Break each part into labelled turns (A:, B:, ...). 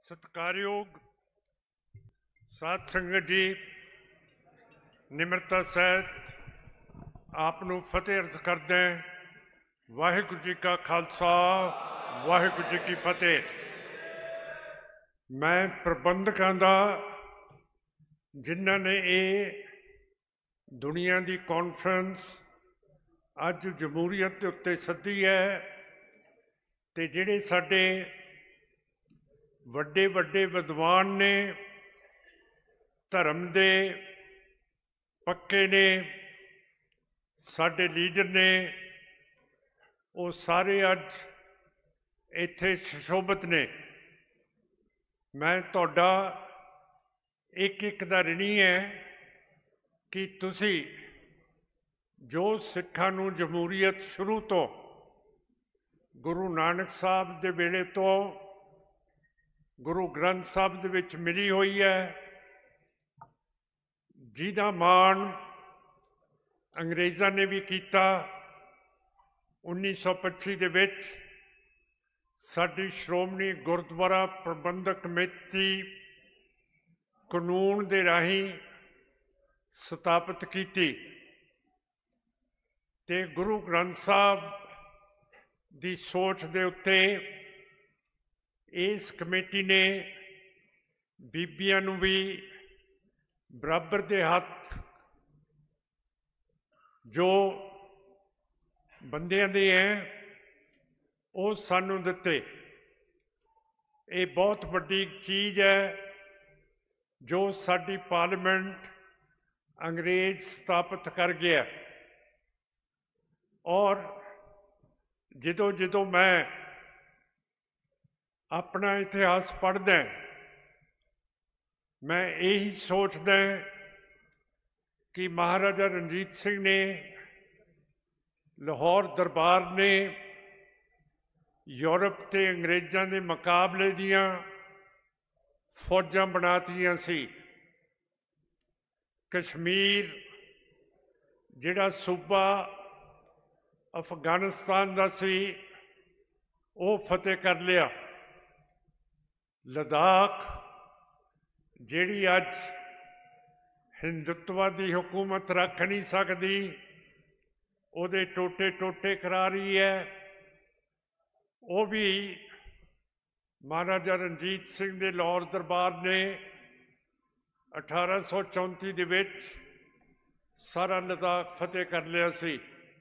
A: सत्कारयोग साध संगत जी, निमरता सहित आपनों फतेह अर्ज करदे। वाहिगुरू जी का खालसा, वाहिगुरू जी की फतेह। मैं प्रबंधकों का जिन्होंने ये दुनिया की कॉन्फ्रेंस अज जमहूरीयत के उत्ते सदी है, ते जिहड़े साडे वड्डे वड्डे विद्वान ने, धर्म दे पक्के ने, साडे लीडर ने, वो सारे अज इत्थे सुशोभित ने। मैं तुहाडा एक एक दा ऋणी है कि तुसी जो सिखां नूं जमहूरीयत शुरू तो गुरु नानक साहब दे वेले तो गुरु ग्रंथ साहब दे विच मिली हुई है, जिहदा मान अंग्रेज़ां ने भी कीता। 1925 दे विच साडी श्रोमणी गुरुद्वारा प्रबंधक कमेटी कानून दे राही स्थापित की, ते गुरु ग्रंथ साहब दी सोच दे उत्ते इस कमेटी ने बीबियां नूं भी बराबर दे हत्थ जो बंदियां दे हैं वो सानूं दिते। ये बहुत वड्डी चीज़ है जो साडी पार्लियामेंट अंग्रेज स्थापित कर गया। और जदों जदों मैं अपना इतिहास पढ़दा, मैं यही सोचदा कि महाराजा रणजीत सिंह ने, लाहौर दरबार ने यूरोप ते अंग्रेज़ां दे मुकाबले दियां फौजां बनातियां सी। कश्मीर जिहड़ा सूबा अफगानिस्तान दा सी वो फतेह कर लिया। लद्दाख जिहड़ी अज हिंदुत्व की हुकूमत रख नहीं सकती, उहदे टोटे टोटे करा रही है, वो भी महाराजा रणजीत सिंह दे लाहौर दरबार ने 1834 दे विच सारा लद्दाख फतेह कर लिया सी।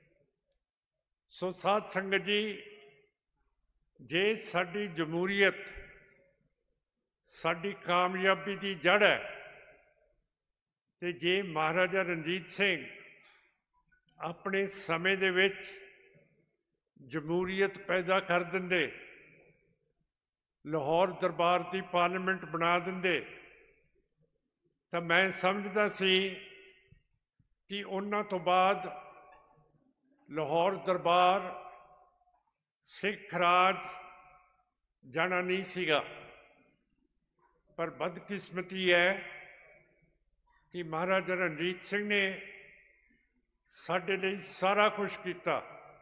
A: सो साध संगत जी, जे साडी जमहूरीयत साडी कामयाबी की जड़ है, ते जे महाराजा रणजीत सिंह अपने समय दे विच जमहूरीयत पैदा कर दिंदे, लाहौर दरबार की पार्लियामेंट बना दिंदे, तो मैं समझदा सी कि उन्हां तो बाद लाहौर दरबार सिख राज जाना नहीं सीगा। पर बदकिस्मती है कि महाराजा रणजीत सिंह ने साडे लई सारा कुछ किया।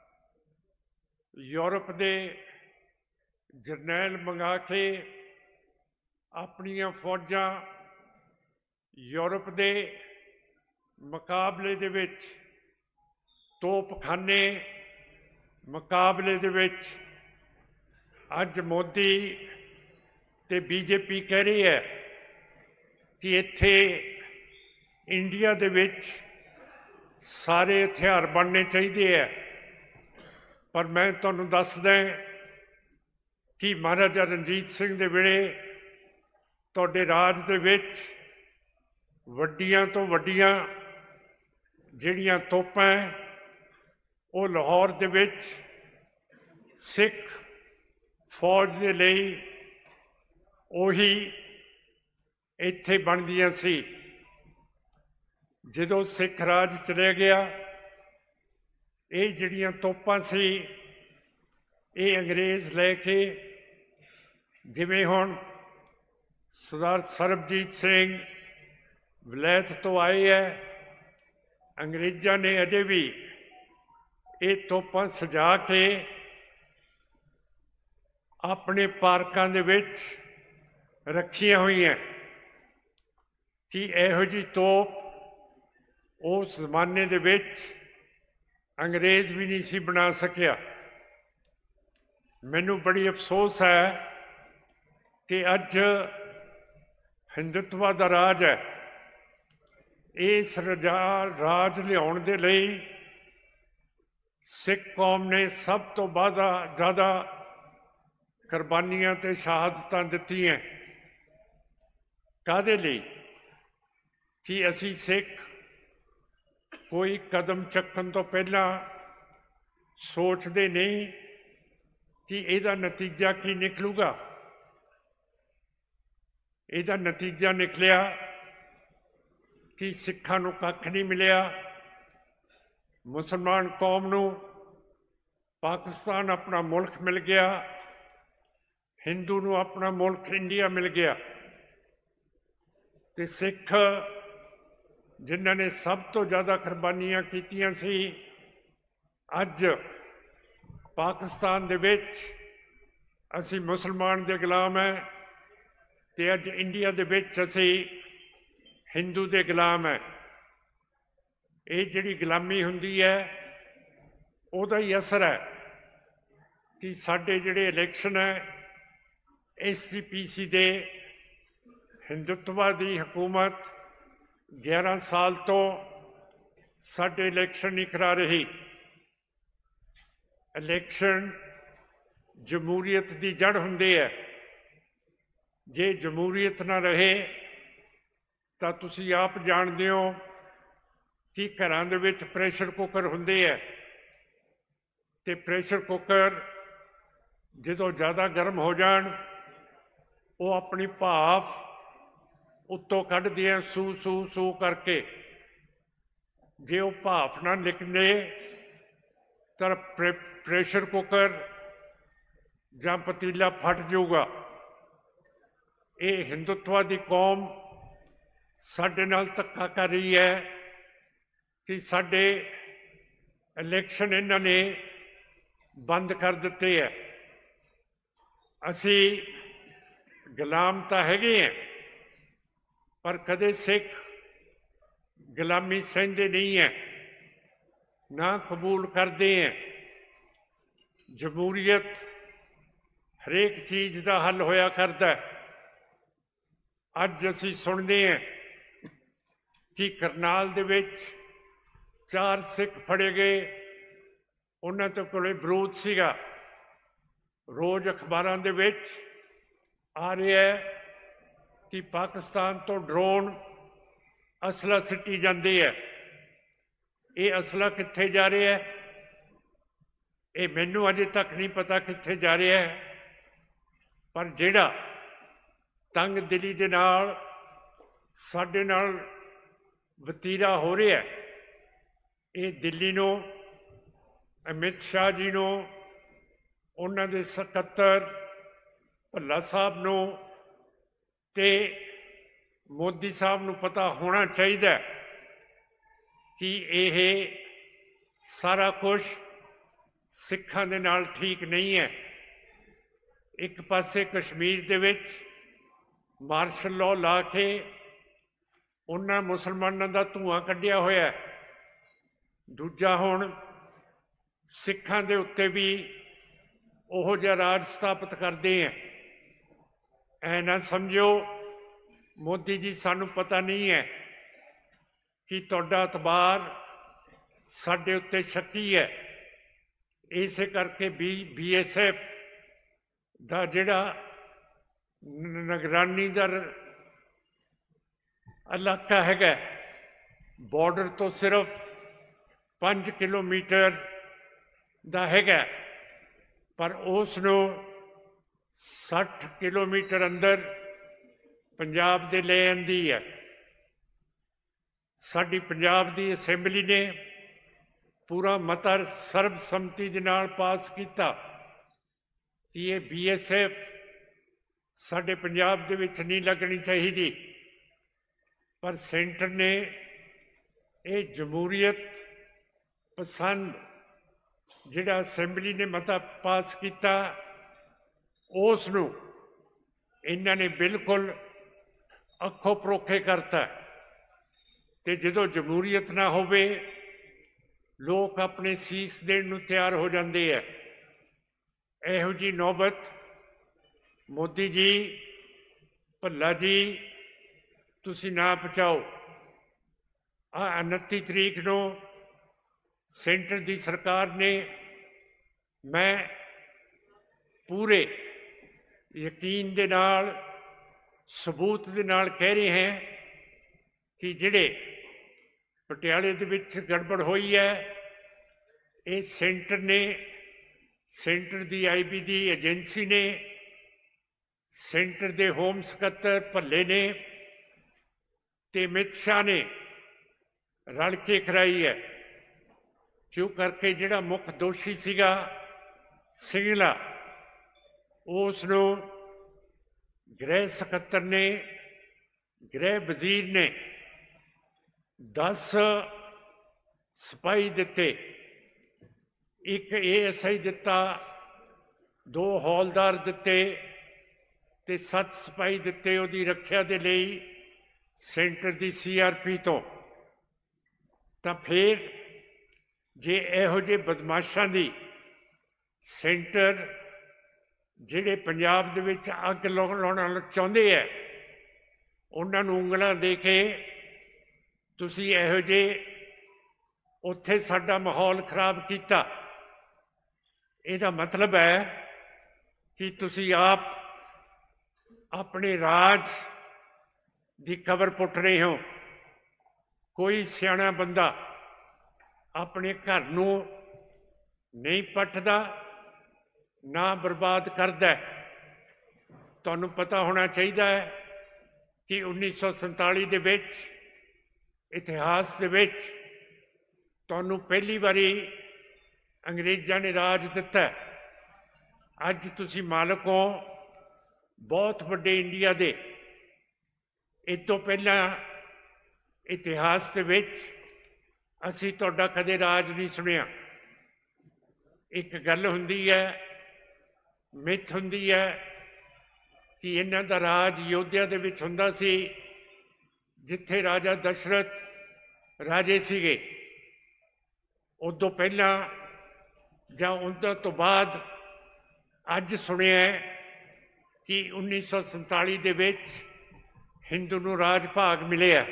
A: यूरोप दे जरनैल मंगा के अपनियां फौजां यूरोप दे मुकाबले दे विच, तोपखाने मुकाबले दे विच अज मोदी ते बीजेपी कह रही है कि इत्थे इंडिया दे विच सारे हथियार बनने चाहिए है। पर मैं तुहानूं दस दें कि महाराजा रणजीत सिंह दे वेले तुहाडे राज दे विच वड्डियां तो वड्डियां जिहड़ियां तोपां वो लाहौर दे विच सिख फौज दे लई उही इत्थे बनदियां सी। जदों सिख राज चले गया, ये जिहड़ियां तोपां सी ये अंग्रेज़ लैके, जिवें हुण सरदार सरबजीत सिंह वलैत तो आए है, अंग्रेज़ां ने अजे भी ये तोपां सजा के अपने पार्कां दे विच ਰੱਖੀਆਂ ਹੋਈਆਂ ਕਿ ਇਹੋ ਜਿਹੀ ਤੋਪ ਉਸ ਜ਼ਮਾਨੇ ਦੇ ਵਿੱਚ ਅੰਗਰੇਜ਼ ਵੀ ਨਹੀਂ ਸੀ ਬਣਾ ਸਕਿਆ। ਮੈਨੂੰ ਬੜੀ ਅਫਸੋਸ ਹੈ ਕਿ ਅੱਜ ਹਿੰਦੂਤਵਾ ਦਾ ਰਾਜ ਹੈ। ਇਸ ਰਾਜ ਲਿਆਉਣ ਦੇ ਲਈ ਸਿੱਖ ਕੌਮ ਨੇ ਸਭ ਤੋਂ ਜ਼ਿਆਦਾ ਕੁਰਬਾਨੀਆਂ ਤੇ ਸ਼ਹਾਦਤਾਂ ਦਿੱਤੀਆਂ। ਕਾਹਦੇ ਲਈ? ਕਿ ਅਸੀਂ ਸਿੱਖ ਕੋਈ ਕਦਮ ਚੱਕਣ ਤੋਂ ਪਹਿਲਾਂ ਸੋਚਦੇ ਨਹੀਂ ਕਿ ਇਹਦਾ ਨਤੀਜਾ ਕੀ ਨਿਕਲੂਗਾ। ਇਹਦਾ ਨਤੀਜਾ ਨਿਕਲਿਆ ਕਿ ਸਿੱਖਾਂ ਨੂੰ ਕੱਖ ਨਹੀਂ ਮਿਲਿਆ, ਮੁਸਲਮਾਨ ਕੌਮ ਨੂੰ ਪਾਕਿਸਤਾਨ ਆਪਣਾ ਮੁਲਕ ਮਿਲ ਗਿਆ, ਹਿੰਦੂ ਨੂੰ ਆਪਣਾ ਮੁਲਕ ਇੰਡੀਆ ਮਿਲ ਗਿਆ, ਤੇ ਸਿੱਖ ਜਿਨ੍ਹਾਂ ਨੇ ਸਭ ਤੋਂ ਜ਼ਿਆਦਾ ਕੁਰਬਾਨੀਆਂ ਕੀਤੀਆਂ ਸੀ, ਅੱਜ ਪਾਕਿਸਤਾਨ ਦੇ ਵਿੱਚ ਅਸੀਂ ਮੁਸਲਮਾਨ ਦੇ ਗੁਲਾਮ ਹੈ ਤੇ ਅੱਜ ਇੰਡੀਆ ਦੇ ਵਿੱਚ ਅਸੀਂ ਹਿੰਦੂ ਦੇ ਗੁਲਾਮ ਹੈ। ਇਹ ਜਿਹੜੀ ਗੁਲਾਮੀ ਹੁੰਦੀ ਹੈ ਉਹਦਾ ਹੀ ਅਸਰ ਹੈ ਕਿ ਸਾਡੇ ਜਿਹੜੇ ਇਲੈਕਸ਼ਨ ਹੈ SGPC ਦੇ ਹਿੰਦੂਤਵਾ ਦੀ ਹਕੂਮਤ 11 ਸਾਲ ਤੋਂ ਸਾਡੇ ਇਲੈਕਸ਼ਨ ਨਹੀਂ ਕਰਾ ਰਹੀ। ਇਲੈਕਸ਼ਨ ਜਮਹੂਰੀਅਤ ਦੀ ਜੜ ਹੁੰਦੀ ਹੈ। ਜੇ ਜਮਹੂਰੀਅਤ ਨਾ ਰਹੇ ਤਾਂ ਤੁਸੀਂ ਆਪ ਜਾਣਦੇ ਹੋ ਕਿ ਘਰਾਂ ਦੇ ਵਿੱਚ ਪ੍ਰੈਸ਼ਰ ਕੁੱਕਰ ਹੁੰਦੇ ਹੈ ਤੇ ਪ੍ਰੈਸ਼ਰ ਕੁੱਕਰ ਜਦੋਂ ਜ਼ਿਆਦਾ ਗਰਮ ਹੋ ਜਾਣ ਉਹ ਆਪਣੀ ਭਾਫ਼ ਉੱਤੋਂ ਕੱਢਦੇ ਆ ਸੂ ਸੂ ਸੂ ਕਰਕੇ। ਜੇ ਉਹ ਭਾਫ਼ ਨਾ ਨਿਕਲੇ ਤਾਂ ਪ੍ਰੈਸ਼ਰ ਕੁੱਕਰ ਜਾਂ ਪਤੀਲਾ ਫਟ ਜਾਊਗਾ। ਇਹ ਹਿੰਦੂਤਵਾ ਦੀ ਕੌਮ ਸਾਡੇ ਨਾਲ ਧੱਕਾ ਕਰ ਰਹੀ ਹੈ ਕਿ ਸਾਡੇ ਇਲੈਕਸ਼ਨ ਇਹਨਾਂ ਨੇ ਬੰਦ ਕਰ ਦਿੱਤੇ ਹੈ। ਅਸੀਂ ਗੁਲਾਮ ਤਾਂ ਹੈਗੇ ਹਾਂ ਪਰ ਕਦੇ ਸਿੱਖ ਗੁਲਾਮੀ ਸਹਿੰਦੇ ਨਹੀਂ ਹੈ, ਨਾ ਕਬੂਲ ਕਰਦੇ ਹੈ। ਜਮਹੂਰੀਅਤ ਹਰੇਕ ਚੀਜ਼ ਦਾ ਹੱਲ ਹੋਇਆ ਕਰਦਾ ਹੈ। ਅੱਜ ਅਸੀਂ ਸੁਣਦੇ ਹਾਂ ਕਿ ਕਰਨਾਲ ਦੇ ਵਿੱਚ 4 ਸਿੱਖ ਫੜੇ ਗਏ, ਉਹਨਾਂ ਤੋਂ ਕੋਲੇ ਬਰੂਦ ਸੀਗਾ। ਰੋਜ਼ ਅਖਬਾਰਾਂ ਦੇ ਵਿੱਚ ਆ ਰਿਹਾ ਹੈ ਕਿ ਪਾਕਿਸਤਾਨ ਤੋਂ ਡਰੋਨ ਅਸਲਾ ਸਿੱਟੀ ਜਾਂਦੇ ਹੈ। ਇਹ ਅਸਲਾ ਕਿੱਥੇ ਜਾ ਰਿਹਾ ਹੈ ਇਹ ਮੈਨੂੰ ਅਜੇ ਤੱਕ ਨਹੀਂ ਪਤਾ ਕਿੱਥੇ ਜਾ ਰਿਹਾ ਹੈ। ਪਰ ਜਿਹੜਾ ਤੰਗ ਦਿਲੀ ਦੇ ਨਾਲ ਸਾਡੇ ਨਾਲ ਵਤੀਰਾ ਹੋ ਰਿਹਾ ਹੈ, ਇਹ ਦਿੱਲੀ ਨੂੰ, ਅਮਿਤ ਸ਼ਾਹ ਜੀ ਨੂੰ, ਉਹਨਾਂ ਦੇ ਸਕੱਤਰ ਭੱਲਾ ਸਾਹਿਬ ਨੂੰ ਤੇ ਮੋਦੀ ਸਾਹਿਬ ਨੂੰ ਪਤਾ ਹੋਣਾ ਚਾਹੀਦਾ ਕਿ ਇਹ ਸਾਰਾ ਕੁਝ ਸਿੱਖਾਂ ਦੇ ਨਾਲ ਠੀਕ ਨਹੀਂ ਹੈ। ਇੱਕ ਪਾਸੇ ਕਸ਼ਮੀਰ ਦੇ ਵਿੱਚ ਮਾਰਸ਼ਲ ਲਾਅ ਲਾ ਕੇ ਉਹਨਾਂ ਮੁਸਲਮਾਨਾਂ ਦਾ ਧੂੰਆਂ ਕੱਢਿਆ ਹੋਇਆ, ਦੂਜਾ ਹੁਣ ਸਿੱਖਾਂ ਦੇ ਉੱਤੇ ਵੀ ਉਹੋ ਜਿਹਾ ਰਾਜ ਸਥਾਪਿਤ ਕਰਦੇ ਹੈ। ਐ ਨਾ ਸਮਝੋ ਮੋਦੀ ਜੀ ਸਾਨੂੰ ਪਤਾ ਨਹੀਂ ਹੈ ਕਿ ਤੁਹਾਡਾ ਇਤਬਾਰ ਸਾਡੇ ਉੱਤੇ ਸ਼ੱਕੀ ਹੈ। ਇਸੇ ਕਰਕੇ BSF ਦਾ ਜਿਹੜਾ ਨਿਗਰਾਨੀ ਦਾ ਇਲਾਕਾ ਹੈਗਾ, ਬਾਰਡਰ ਤੋਂ ਸਿਰਫ 5 ਕਿਲੋਮੀਟਰ ਦਾ ਹੈਗਾ, ਪਰ ਉਸ ਨੂੰ 60 ਕਿਲੋਮੀਟਰ ਅੰਦਰ ਪੰਜਾਬ ਦੇ ਲੈ ਆਂਦੀ ਹੈ। ਸਾਡੀ ਪੰਜਾਬ ਦੀ ਅਸੈਂਬਲੀ ਨੇ ਪੂਰਾ ਮਤਾ ਸਰਬਸੰਮਤੀ ਦੇ ਨਾਲ ਪਾਸ ਕੀਤਾ ਕਿ ਇਹ BSF ਸਾਡੇ ਪੰਜਾਬ ਦੇ ਵਿੱਚ ਨਹੀਂ ਲੱਗਣੀ ਚਾਹੀਦੀ। ਪਰ ਸੈਂਟਰ ਨੇ ਇਹ ਜਮਹੂਰੀਅਤ ਪਸੰਦ ਜਿਹੜਾ ਅਸੈਂਬਲੀ ਨੇ ਮਤਾ ਪਾਸ ਕੀਤਾ, ਉਸ ਨੂੰ इन्हां ने बिल्कुल अखों परोखे करता। ते जदों जमहूरीयत ना होवे लोग अपने सीस देण नूं तैयार हो जाते हैं। इहो जी नौबत मोदी जी, भल्ला जी, तुसीं ना पहुँचाओ। 29 तरीक नूं सेंटर की सरकार ने, मैं पूरे यकीन दे नाल सबूत दे नाल कह रहे हैं कि जिहड़े पटियाले दे विच गड़बड़ हुई है, ये सेंटर ने, सेंटर की IB की एजेंसी ने, सेंटर के होम सकत्तर भल्ले ने ते अमित शाह ने रल के कराई है। क्यों करके जिहड़ा मुख दोषी सीगा सिंगला, उसनूं गृह सकत्तर ने, गृह वजीर ने 10 सिपाही दिते, एक ASI दिता, 2 हौलदार दिते ते 7 सिपाही दिते उहदी रखिया दे लई सेंटर की CRP तो। तां फिर जे इहो जे बदमाशां दी सेंटर जिहड़े पंजाब दे विच अग लाउणा चाहुंदे है, उन्हां नूं ਉਂਗਲਾਂ दे के तुसीं इहो जे उत्थे साडा माहौल खराब कीता। इहदा मतलब है कि तुसीं आप अपने राज की कबर पुट रहे हो। कोई सियाणा बंदा अपने घर नूं नहीं पटदा, ना बर्बाद करदा। तुहानूं पता होना चाहिए है कि 1947 दे विच इतिहास दे विच तुहानूं पहली बारी अंग्रेज़ां ने राज दिता। अज तुसीं मालक हो बहुत वड्डे इंडिया दे। इस तो पहला इतिहास दे विच असीं तुहाडा कदे राज नहीं सुनिया। एक गल हुंदी है, मिथ हुंदी है कि इन्हां दा राज योध्या दे विच हुंदा सी, जिथे राजा दशरथ राजे सीगे। उदों पहला जां उनदां तो बाद अज सुनिया है कि 1947 दे विच हिंदू नूं राज भाग मिले है।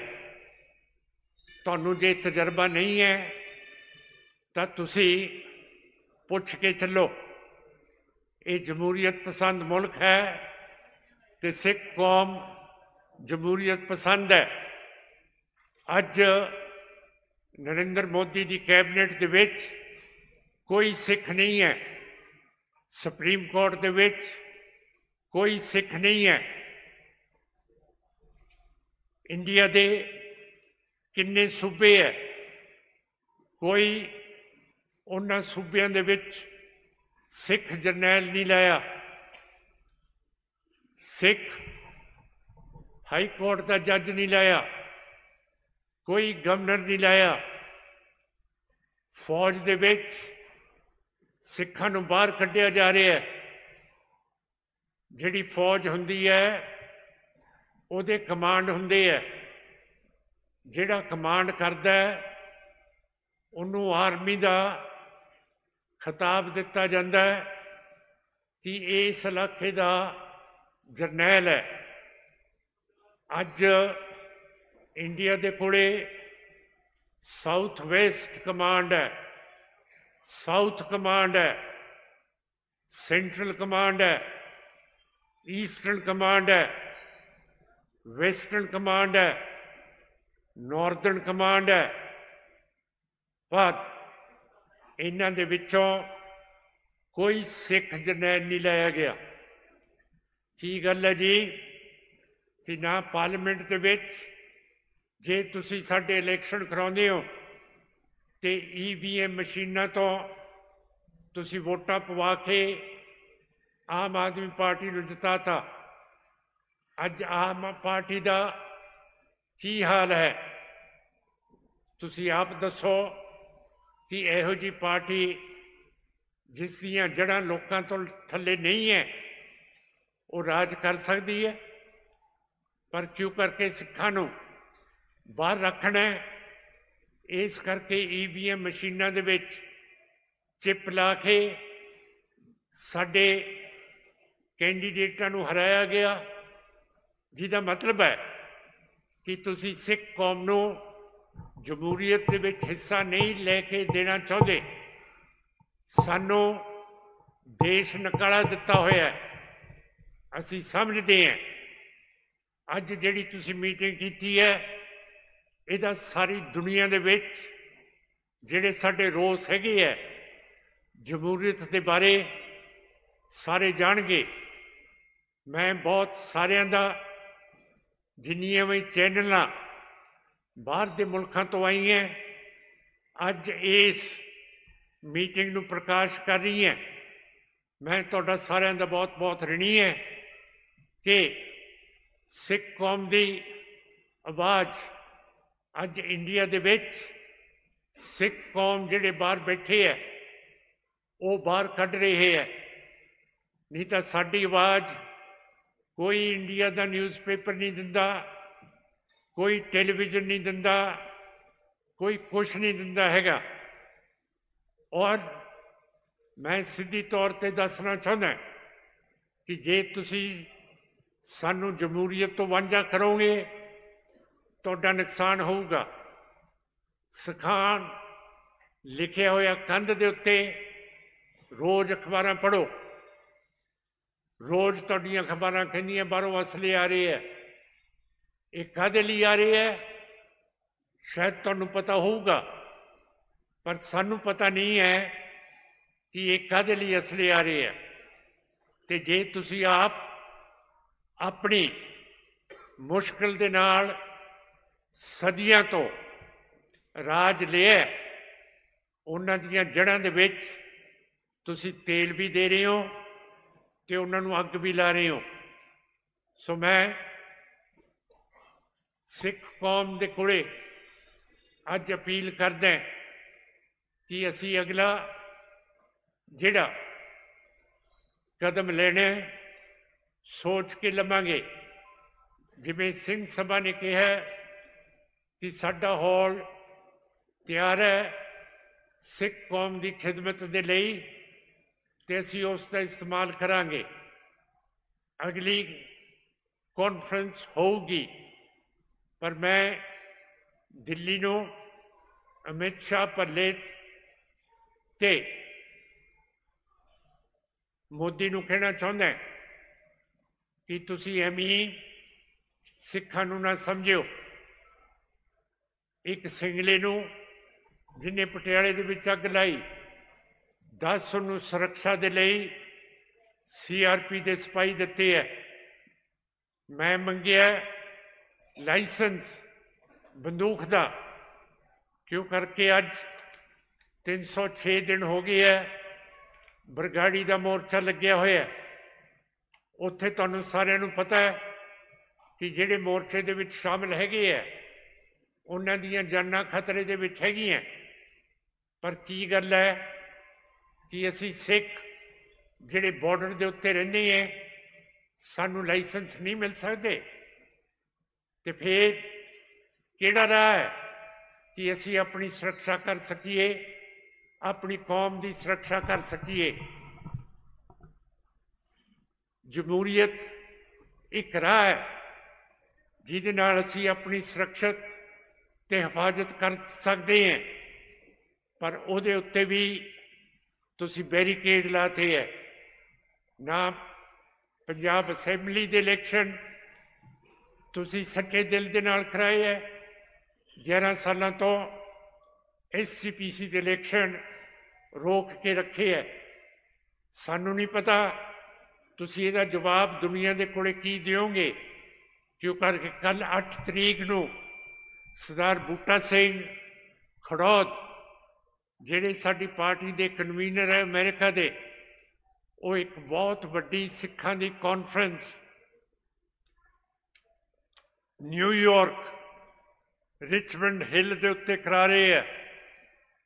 A: तुहानूं जे तजर्बा नहीं है तां तुसीं पुछ के चलो। ये जमहूरीयत पसंद मुल्क है ते सिख कौम जमहूरीयत पसंद है। अज नरेंद्र मोदी की कैबिनेट दे विच कोई सिख नहीं है, सुप्रीम कोर्ट दे विच कोई सिख नहीं है। इंडिया दे किन्ने सूबे है, कोई उन्हां सूबियां दे विच सिख जरनैल नहीं लाया। सिख हाई कोर्ट का जज नहीं लाया, कोई गवर्नर नहीं लाया। फौज दे विच सिखां नूं बाहर कढ़िया जा रहा है। जिहड़ी फौज हुंदी है उहदे कमांड हुंदे है। जिहड़ा कमांड करदा है उहनूं आर्मी का खिताब दिता जाता है कि इस इलाके का जरनैल है। अज इंडिया दे कोले साउथ वेस्ट कमांड है, साउथ कमांड है, सेंट्रल कमांड है, ईस्टर्न कमांड है, वेस्टर्न कमांड है, नॉर्दर्न कमांड है। पर इन्हां दे विचों कोई सिख जरनैल नहीं लाया गया। की गल है जी कि ना पार्लीमेंट दे विच जे तुसीं साडे इलैक्शन कराउंदे हो ते EVM मशीनां तो तुसीं वोटां पवा के आम आदमी पार्टी नूं जिताता। अज आम पार्टी का की हाल है तुसीं आप दसो कि इहो जी पार्टी जिस दियां जड़ां लोकां तो थल्ले नहीं है वो राज कर सकती है, पर क्यों करके सिखां नूं बाहर रखना है। इस करके ईवीएम मशीनां दे विच चिप ला के साडे कैंडीडेटां नूं हराया गया, जिहदा मतलब है कि तुसी सिख कौम नूं जमहूरीयत दे विच हिस्सा नहीं लैके देना चाहुंदे। सानू देश नकारा दिता होया है, असी समझते हैं। अज जिहड़ी तुसी मीटिंग कीती है, इहदा सारी दुनिया दे विच जिहड़े साडे रोस हैगे है जमहूरीयत दे बारे सारे जाणगे। मैं बहुत सारियां दा जिन्नियां भी चैनलां बाहर दे मुल्कां तो आई हैं, अज इस मीटिंग नूं प्रकाश कर रही हैं। मैं तुहाडा सारियां दा बहुत बहुत ऋणी है कि सिख कौम दी आवाज़ अज इंडिया दे विच सिख कौम जिहड़े बाहर बैठे है वो बाहर कढ रहे है। नहीं तो साडी आवाज़ कोई इंडिया का न्यूज़पेपर नहीं दिंदा, कोई टैलीविजन नहीं दिंदा, कोई कुछ नहीं दिंदा हैगा। और मैं सीधी तौर पर दसना चाहता कि जे तुसी सानू जमहूरीयत तो वांझा करोगे तुहाडा नुकसान होगा। सिखान लिखिया होया कंध दे उत्ते रोज़ अखबारां पढ़ो, रोज़ तुहाडीआं अखबारां कहंदियां बाहरों असले आ रहे है। ये काहदे लई आ रहे है? शायद तुहानू पता होगा, पर सानू पता नहीं है कि ये काहदे लई असले आ रहे है। ते जे तुसी आप अपनी मुश्किल दे नाल सदियां तो राज लिया, उन्हां दीआं जड़ां दे विच तुसी तेल भी दे रहे हो ते उन्हां नूं अग भी ला रहे हो। सो मैं सिख कौम दे कोले अज अपील करदा कि असी अगला जिहड़ा कदम लेने सोच के लवांगे। जिवें सिंह सभा ने कहा कि साडा हॉल तैयार है सिख कौम की खिदमत के लिए, तो असी उसका इस्तेमाल करांगे। अगली कॉन्फ्रेंस होगी, पर मैं दिल्ली नूं अमित शाह भल्ले ते मोदी नूं कहना चाहुंदा कि तुसी एवें सिखां नूं ना समझियो। एक सिंगले नूं जिन्हें पटियाले दे विच अग लाई, 10 नूं सुरक्षा दे लई CRP दे सिपाही दिते है। मैं मंगिया लाइसेंस बंदूक दा, क्यों करके अज 306 दिन हो गए है बरगाड़ी का मोर्चा लग्या होया। उत्थे तुहानूं सारिआं नूं पता है कि जिहड़े मोर्चे दे विच शामिल हैगे है उन्हां दीआं जानां खतरे दे विच हैगीआं। पर की गल है कि असी सिख जिहड़े बॉर्डर दे उत्ते रहिंदे हैं सानूं लाइसेंस नहीं मिल सकदे, ते फिर किहड़ा राह है कि असी अपनी सुरक्षा कर सकीए, अपनी कौम की सुरक्षा कर सकीए। जमहूरीयत एक राह है जिहदे नाल असी अपनी सुरक्षित ते हिफाजत कर सकते हैं, पर उहदे उत्ते भी तुसी बैरीकेड लाते है। ना पंजाब असैंबली दे इलैक्शन तुसी सच्चे दिल दे नाल कराए है, 11 सालों तो SGPC दे इलैक्शन रोक के रखे है। सानू नहीं पता तुसी इहदा जवाब दुनिया दे कोले की दिओगे, क्यों करके कल 8 तरीक नूं सरदार बूटा सिंह खड़ौद जिहड़े साडी पार्टी दे कन्वीनर है अमेरिका दे, वो एक बहुत वड्डी सिखां दी कॉन्फ्रेंस न्यूयॉर्क रिचमंड हिल दे उत्ते करा रहे है,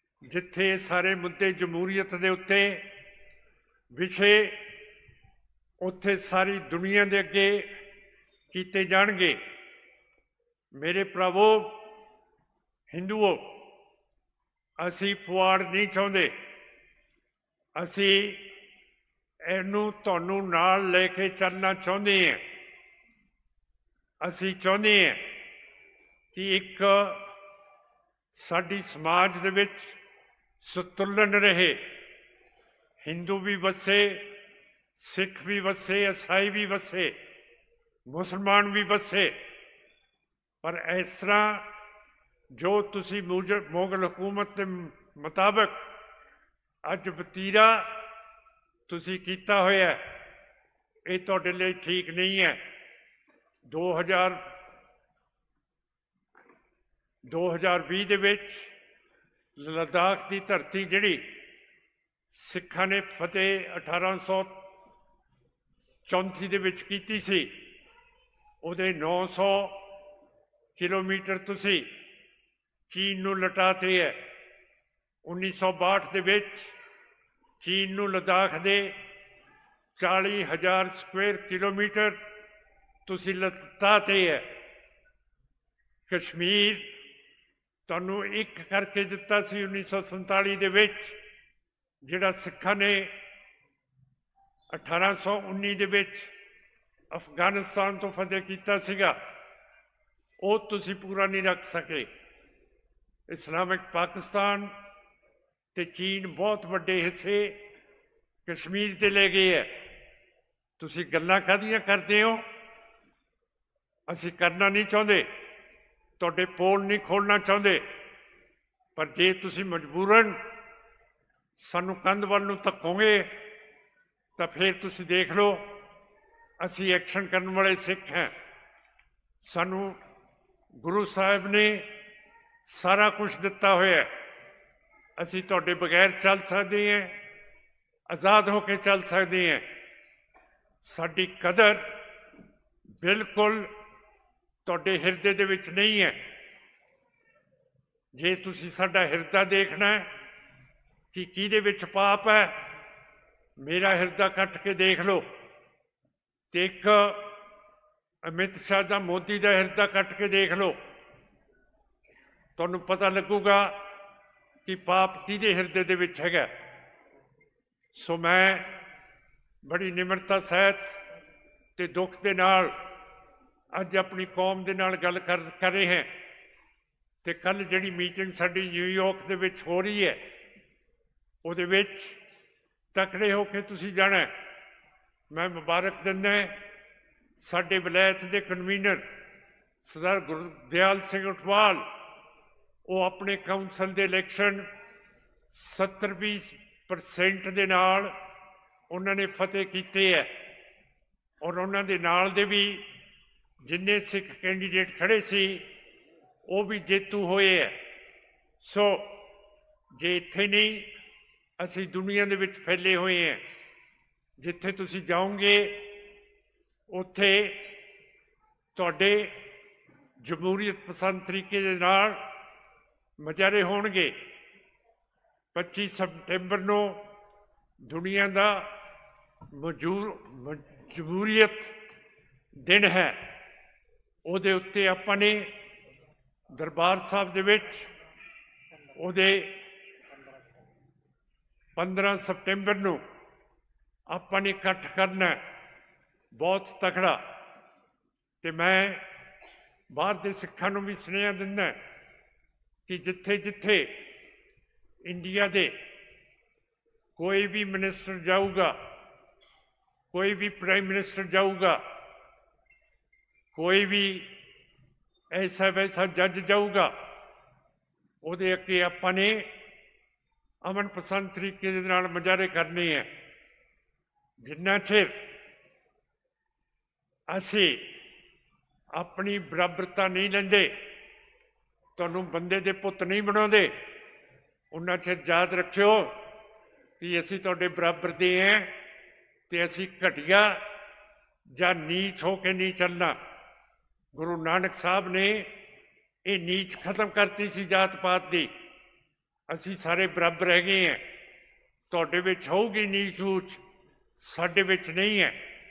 A: जिथे सारे मुद्दे जमहूरीयत दे उत्ते विषय ਉੱਥੇ ਸਾਰੀ ਦੁਨੀਆ ਦੇ ਅੱਗੇ ਕੀਤੇ ਜਾਣਗੇ। ਮੇਰੇ ਭਰਾਵੋ ਹਿੰਦੂਓ, ਅਸੀਂ ਪੁਆੜ ਨਹੀਂ ਚਾਹੁੰਦੇ। ਅਸੀਂ ਇਹਨੂੰ ਤੁਹਾਨੂੰ ਨਾਲ ਲੈ ਕੇ ਚੱਲਣਾ ਚਾਹੁੰਦੇ ਹਾਂ। ਅਸੀਂ ਚਾਹੁੰਦੇ ਹਾਂ ਕਿ ਇੱਕ ਸਾਡੀ ਸਮਾਜ ਦੇ ਵਿੱਚ ਸੰਤੁਲਨ ਰਹੇ। ਹਿੰਦੂ ਵੀ ਵਸੇ, ਸਿੱਖ ਵੀ ਵਸੇ, ਈਸਾਈ ਵੀ ਵਸੇ, ਮੁਸਲਮਾਨ ਵੀ ਵਸੇ। ਪਰ ਇਸ ਤਰ੍ਹਾਂ ਜੋ ਤੁਸੀਂ ਮੁਗਲ ਹਕੂਮਤ ਦੇ ਮੁਤਾਬਕ ਅੱਜ ਵਤੀਰਾ ਤੁਸੀਂ ਕੀਤਾ ਹੋਇਆ, ਇਹ ਤੁਹਾਡੇ ਲਈ ਠੀਕ ਨਹੀਂ ਹੈ। 2020 ਦੇ ਵਿੱਚ ਲੱਦਾਖ ਦੀ ਧਰਤੀ ਜਿਹੜੀ ਸਿੱਖਾਂ ਨੇ ਫਤਿਹ 1834 ਦੇ ਵਿੱਚ ਕੀਤੀ ਸੀ, ਉਹਦੇ 900 ਕਿਲੋਮੀਟਰ ਤੁਸੀਂ ਚੀਨ ਨੂੰ ਲਟਾਤੇ ਹੈ। 1962 ਦੇ ਵਿੱਚ ਚੀਨ ਨੂੰ ਲੱਦਾਖ ਦੇ 40,000 ਸਕੁਅਰ ਕਿਲੋਮੀਟਰ ਤੁਸੀਂ ਲਟਾਤੇ ਹੈ। ਕਸ਼ਮੀਰ ਤੁਹਾਨੂੰ ਇੱਕ ਕਰਕੇ ਦਿੱਤਾ ਸੀ 1947 ਦੇ ਵਿੱਚ, ਜਿਹੜਾ ਸਿੱਖਾਂ ਨੇ 1819 ਦੇ ਵਿੱਚ ਅਫਗਾਨਿਸਤਾਨ ਤੋਂ ਫਤਿਹ ਕੀਤਾ ਸੀਗਾ, ਉਹ ਤੁਸੀਂ ਪੂਰਾ ਨਹੀਂ ਰੱਖ ਸਕੇ। ਇਸਲਾਮਿਕ ਪਾਕਿਸਤਾਨ ਤੇ ਚੀਨ ਬਹੁਤ ਵੱਡੇ ਹਿੱਸੇ ਕਸ਼ਮੀਰ ਤੇ ਲੈ ਗਏ ਹੈ। ਤੁਸੀਂ ਗੱਲਾਂ ਕਾਹਦੀਆਂ ਕਰਦੇ ਹੋ? ਅਸੀਂ ਕਰਨਾ ਨਹੀਂ ਚਾਹੁੰਦੇ, ਤੁਹਾਡੇ ਪੋਲ ਨਹੀਂ ਖੋਲ੍ਹਣਾ ਚਾਹੁੰਦੇ। ਪਰ ਜੇ ਤੁਸੀਂ ਮਜਬੂਰਨ ਸਾਨੂੰ ਕੰਧ ਵੱਲ ਨੂੰ ਧੱਕੋਗੇ ਤਾਂ ਫਿਰ ਤੁਸੀਂ ਦੇਖ ਲਓ, ਅਸੀਂ ਐਕਸ਼ਨ ਕਰਨ ਵਾਲੇ ਸਿੱਖ ਹਾਂ। ਸਾਨੂੰ ਗੁਰੂ ਸਾਹਿਬ ਨੇ ਸਾਰਾ ਕੁਝ ਦਿੱਤਾ ਹੋਇਆ। ਅਸੀਂ ਤੁਹਾਡੇ ਬਗੈਰ ਚੱਲ ਸਕਦੇ ਹਾਂ, ਆਜ਼ਾਦ ਹੋ ਕੇ ਚੱਲ ਸਕਦੇ ਹਾਂ। ਸਾਡੀ ਕਦਰ ਬਿਲਕੁਲ ਤੁਹਾਡੇ ਹਿਰਦੇ ਦੇ ਵਿੱਚ ਨਹੀਂ ਹੈ। ਜੇ ਤੁਸੀਂ ਸਾਡਾ ਹਿਰਦਾ ਦੇਖਣਾ ਕਿ ਕਿਹਦੇ ਵਿੱਚ ਪਾਪ ਹੈ, ਮੇਰਾ ਹਿਰਦਾ ਕੱਟ ਕੇ ਦੇਖ ਲਓ ਤੇ ਇੱਕ ਅਮਿਤ ਸ਼ਾਹ ਦਾ, ਮੋਦੀ ਦਾ ਹਿਰਦਾ ਕੱਟ ਕੇ ਦੇਖ ਲਓ, ਤੁਹਾਨੂੰ ਪਤਾ ਲੱਗੂਗਾ ਕਿ ਪਾਪ ਕਿਹਦੇ ਹਿਰਦੇ ਦੇ ਵਿੱਚ ਹੈਗਾ। ਸੋ ਮੈਂ ਬੜੀ ਨਿਮਰਤਾ ਸਹਿਤ ਤੇ ਦੁੱਖ ਦੇ ਨਾਲ ਅੱਜ ਆਪਣੀ ਕੌਮ ਦੇ ਨਾਲ ਗੱਲ ਕਰ ਰਹੇ ਹਾਂ। ਤੇ ਕੱਲ੍ਹ ਜਿਹੜੀ ਮੀਟਿੰਗ ਸਾਡੀ ਨਿਊਯਾਰਕ ਦੇ ਵਿੱਚ ਹੋ ਰਹੀ ਹੈ, ਉਹਦੇ ਵਿੱਚ ਤਕੜੇ ਹੋ ਕੇ ਤੁਸੀਂ ਜਾਣਾ। ਮੈਂ ਮੁਬਾਰਕ ਦਿੰਦਾ ਸਾਡੇ ਵਿਲਾਇਤ ਦੇ ਕਨਵੀਨਰ ਸਰਦਾਰ ਗੁਰਦਿਆਲ ਸਿੰਘ ਉਟਵਾਲ, ਉਹ ਆਪਣੇ ਕਾਉਂਸਲ ਦੇ ਇਲੈਕਸ਼ਨ 70-20% ਦੇ ਨਾਲ ਉਹਨਾਂ ਨੇ ਫਤਿਹ ਕੀਤੇ ਹੈ। ਔਰ ਉਹਨਾਂ ਦੇ ਨਾਲ ਦੇ ਵੀ ਜਿੰਨੇ ਸਿੱਖ ਕੈਂਡੀਡੇਟ ਖੜੇ ਸੀ ਉਹ ਵੀ ਜੇਤੂ ਹੋਏ ਹੈ। ਸੋ ਜੇ ਇੱਥੇ ਨਹੀਂ, ਅਸੀਂ ਦੁਨੀਆ ਦੇ ਵਿੱਚ ਫੈਲੇ ਹੋਏ ਹਾਂ। ਜਿੱਥੇ ਤੁਸੀਂ ਜਾਓਗੇ ਉੱਥੇ ਤੁਹਾਡੇ ਜਮਹੂਰੀਅਤ ਪਸੰਦ ਤਰੀਕੇ ਦੇ ਨਾਲ ਮੁਜ਼ਾਹਰੇ ਹੋਣਗੇ। 25 ਸਤੰਬਰ ਨੂੰ ਦੁਨੀਆ ਦਾ ਜਮਹੂਰੀਅਤ ਦਿਨ ਹੈ। ਉਹਦੇ ਉੱਤੇ ਆਪਾਂ ਨੇ ਦਰਬਾਰ ਸਾਹਿਬ ਦੇ ਵਿੱਚ ਉਹਦੇ 15 ਸਤੰਬਰ ਨੂੰ ਆਪਾਂ ਨੇ ਇਕੱਠ ਕਰਨਾ ਬਹੁਤ ਤਕੜਾ। ਤੇ ਮੈਂ ਬਾਹਰ ਦੇ ਸਿੱਖਾਂ ਨੂੰ ਵੀ ਸੁਨੇਹਾ ਦਿੰਦਾ ਕਿ ਜਿੱਥੇ ਜਿੱਥੇ ਇੰਡੀਆ ਦੇ ਕੋਈ ਵੀ ਮਿਨਿਸਟਰ ਜਾਊਗਾ, ਕੋਈ ਵੀ ਪ੍ਰਾਈਮ ਮਿਨਿਸਟਰ ਜਾਊਗਾ, ਕੋਈ ਵੀ ਐਸਾ ਵੈਸਾ ਜੱਜ ਜਾਊਗਾ, ਉਹਦੇ ਅੱਗੇ ਆਪਾਂ ਨੇ ਅਮਨ ਪਸੰਦ ਤਰੀਕੇ ਦੇ ਨਾਲ ਮੁਜ਼ਾਹਰੇ ਕਰਨੇ ਹੈ। ਜਿੰਨਾ ਚਿਰ ਅਸੀਂ ਆਪਣੀ ਬਰਾਬਰਤਾ ਨਹੀਂ ਲੈਂਦੇ, ਤੁਹਾਨੂੰ ਬੰਦੇ ਦੇ ਪੁੱਤ ਨਹੀਂ ਬਣਾਉਂਦੇ, ਉਹਨਾਂ ਚਿਰ ਯਾਦ ਰੱਖਿਓ ਕਿ ਅਸੀਂ ਤੁਹਾਡੇ ਬਰਾਬਰ ਦੇ ਹਾਂ ਤੇ ਅਸੀਂ ਘਟੀਆ ਜਾਂ ਨੀਚ ਹੋ ਕੇ ਨਹੀਂ ਚੱਲਣਾ। ਗੁਰੂ ਨਾਨਕ ਸਾਹਿਬ ਨੇ ਇਹ ਨੀਚ ਖਤਮ ਕਰਤੀ ਸੀ ਜਾਤ ਪਾਤ ਦੀ। ਅਸੀਂ ਸਾਰੇ ਬਰਾਬਰ ਹੈਗੇ ਹਾਂ। ਤੁਹਾਡੇ ਵਿੱਚ ਹੋਊਗੀ ਨੀਚ ਊਚ, ਸਾਡੇ ਵਿੱਚ ਨਹੀਂ ਹੈ।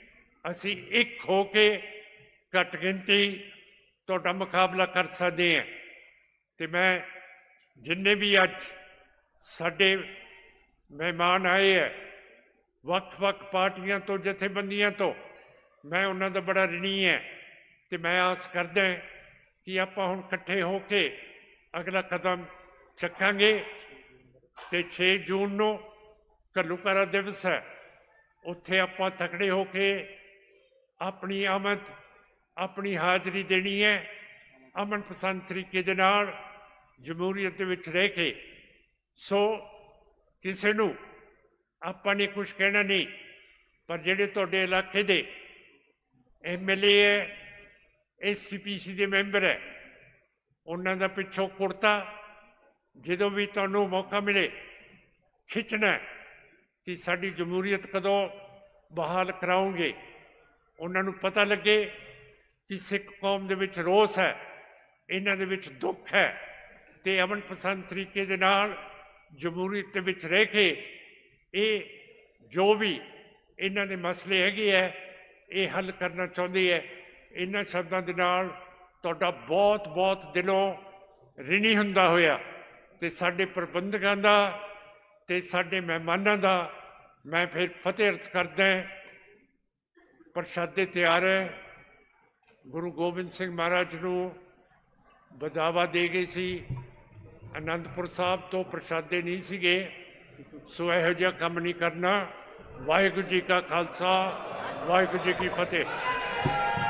A: ਅਸੀਂ ਇੱਕ ਹੋ ਕੇ ਘੱਟ ਗਿਣਤੀ ਤੁਹਾਡਾ ਮੁਕਾਬਲਾ ਕਰ ਸਕਦੇ ਹਾਂ। ਤੇ ਮੈਂ ਜਿੰਨੇ ਵੀ ਅੱਜ ਸਾਡੇ ਮਹਿਮਾਨ ਆਏ ਹੈ ਵੱਖ-ਵੱਖ ਪਾਰਟੀਆਂ ਤੋਂ, ਜਥੇਬੰਦੀਆਂ ਤੋਂ, ਮੈਂ ਉਹਨਾਂ ਦਾ ਬੜਾ ਰਿਣੀ ਹੈ। ਤੇ ਮੈਂ ਆਸ ਕਰਦਾ ਕਿ ਆਪਾਂ ਹੁਣ ਇਕੱਠੇ ਹੋ ਕੇ ਅਗਲਾ ਕਦਮ ਚੱਕਾਂਗੇ। ਤੇ 6 ਜੂਨ ਨੂੰ ਘੱਲੂਘਾਰਾ ਦਿਵਸ ਹੈ, ਉੱਥੇ ਆਪਾਂ ਤਕੜੇ ਹੋ ਕੇ ਆਪਣੀ ਆਮਦ, ਆਪਣੀ ਹਾਜ਼ਰੀ ਦੇਣੀ ਹੈ ਅਮਨ ਪਸੰਦ ਤਰੀਕੇ ਦੇ ਨਾਲ, ਜਮਹੂਰੀਅਤ ਦੇ ਵਿੱਚ ਰਹਿ ਕੇ। ਸੋ ਕਿਸੇ ਨੂੰ ਆਪਾਂ ਨੇ ਕੁਛ ਕਹਿਣਾ ਨਹੀਂ, ਪਰ ਜਿਹੜੇ ਤੁਹਾਡੇ ਇਲਾਕੇ ਦੇ MLA ਹੈ, SCPC ਦੇ ਮੈਂਬਰ ਹੈ, ਉਹਨਾਂ ਦਾ ਪਿੱਛੋਂ ਕੁੜਤਾ ਜਦੋਂ ਵੀ ਤੁਹਾਨੂੰ ਮੌਕਾ ਮਿਲੇ ਖਿੱਚਣਾ ਕਿ ਸਾਡੀ ਜਮਹੂਰੀਅਤ ਕਦੋਂ ਬਹਾਲ ਕਰਾਉਂਗੇ। ਉਹਨਾਂ ਨੂੰ ਪਤਾ ਲੱਗੇ ਕਿ ਸਿੱਖ ਕੌਮ ਦੇ ਵਿੱਚ ਰੋਸ ਹੈ, ਇਹਨਾਂ ਦੇ ਵਿੱਚ ਦੁੱਖ ਹੈ, ਤੇ ਅਮਨ ਪਸੰਦ ਤਰੀਕੇ ਦੇ ਨਾਲ ਜਮਹੂਰੀਅਤ ਦੇ ਵਿੱਚ ਰਹਿ ਕੇ ਇਹ ਜੋ ਵੀ ਇਹਨਾਂ ਦੇ ਮਸਲੇ ਹੈਗੇ ਹੈ ਇਹ ਹੱਲ ਕਰਨਾ ਚਾਹੁੰਦੀ ਹੈ। ਇਹਨਾਂ ਸ਼ਬਦਾਂ ਦੇ ਨਾਲ ਤੁਹਾਡਾ ਬਹੁਤ ਬਹੁਤ ਦਿਲੋਂ ਰਿਣੀ ਹੁੰਦਾ ਹੋਇਆ ਤੇ ਸਾਡੇ ਪ੍ਰਬੰਧਕਾਂ ਦਾ ਤੇ ਸਾਡੇ ਮਹਿਮਾਨਾਂ ਦਾ ਮੈਂ ਫਿਰ ਫਤਿਹ ਅਰਜ਼ ਕਰਦਾ। ਪ੍ਰਸ਼ਾਦੇ ਤਿਆਰ ਹੈ। ਗੁਰੂ ਗੋਬਿੰਦ ਸਿੰਘ ਮਹਾਰਾਜ ਨੂੰ ਬਦਾਵਾ ਦੇ ਗਏ ਸੀ, ਅਨੰਦਪੁਰ ਸਾਹਿਬ ਤੋਂ ਪ੍ਰਸ਼ਾਦੇ ਨਹੀਂ ਸੀਗੇ। ਸੋ ਇਹੋ ਜਿਹਾ ਕੰਮ ਨਹੀਂ ਕਰਨਾ। ਵਾਹਿਗੁਰੂ ਜੀ ਕਾ ਖਾਲਸਾ, ਵਾਹਿਗੁਰੂ ਜੀ ਕੀ ਫਤਿਹ।